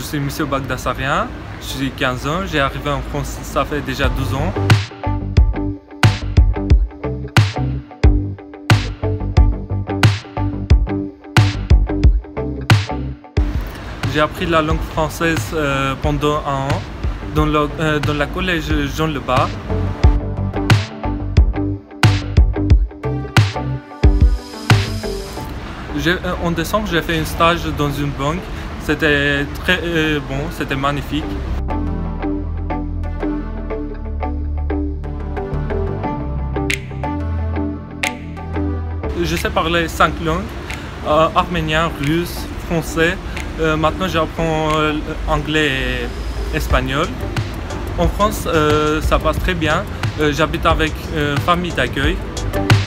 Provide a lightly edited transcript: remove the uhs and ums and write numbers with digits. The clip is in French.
je suis Monsieur Bagdasaryan, j'ai 15 ans, j'ai arrivé en France, ça fait déjà 12 ans. J'ai appris la langue française pendant un an dans la collège Jean Lebas. En décembre, j'ai fait un stage dans une banque. C'était très bon, c'était magnifique. Je sais parler 5 langues, arménien, russe, français. Maintenant, j'apprends anglais et espagnol. En France, ça passe très bien. J'habite avec une famille d'accueil.